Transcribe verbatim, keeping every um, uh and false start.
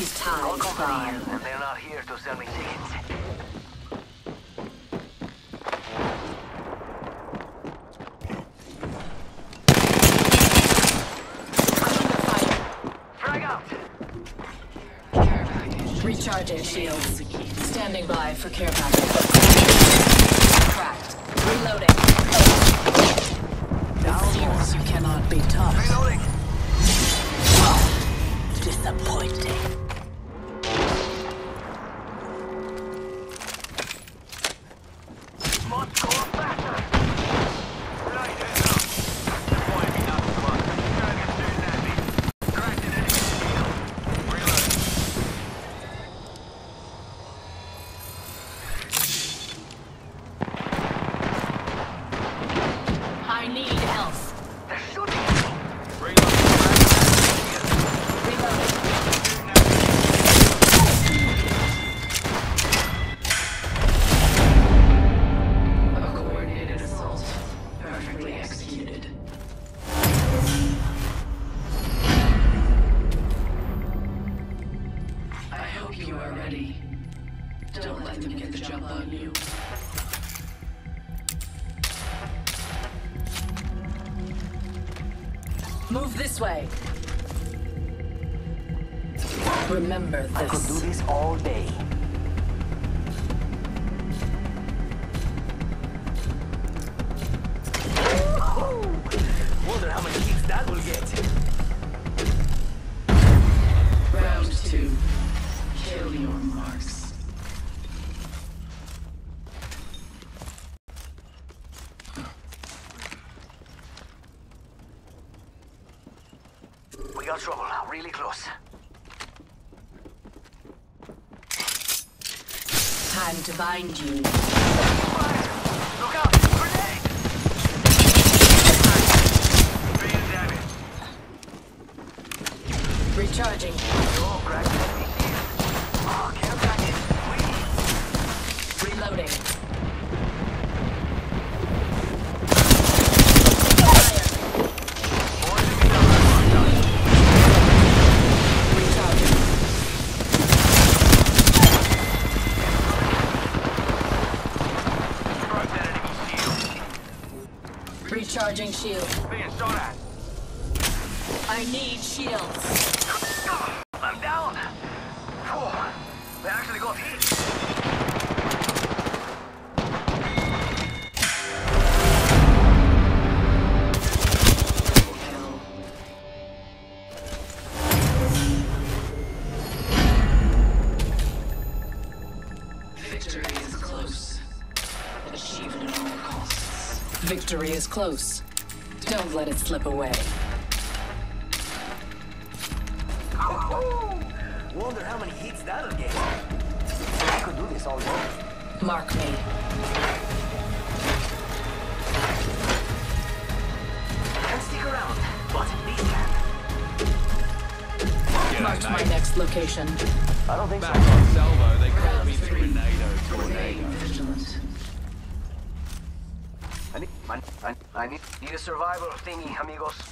His time All is company, gone. and they're not here to sell me tickets. Frag out! Recharging shields. Standing by for care package. Cracked. Reloading. It seems you cannot be taught. Reloading! Disappointing. Must go faster! Right, heads up. Just want to be not too much. Trying to get too nasty. Cracked an enemy shield. Reloading. I need help. They're shooting at me! A coordinated assault. Perfectly executed. I hope you are ready. Don't let them get the jump on you. Move this way. Remember this. I could do this all day. Wonder how many hits that will get. Round two. Kill your marks. We got trouble, really close. Time to bind you. Fire! Look out! Grenade! Being damaged. Recharging. Oh, cracked enemy shield. Oh, care package. Please. Reloading. More to be done. Recharging. Cracked that enemy shield. Recharging shield. Being shot at. I need shields. I'm down. Oh, they actually got hit. Kill. Victory is close. Achieve it at all costs. Victory is close. Don't let it slip away. Wonder how many hits that'll get. I could do this all day. Mark me. Can't stick around, but these can. Marked my next location. I don't think Back so. on Salvo, they call Round me three. Tornado Remain Tornado. vigilant. I need, I, I, I need, need a survival thingy, amigos.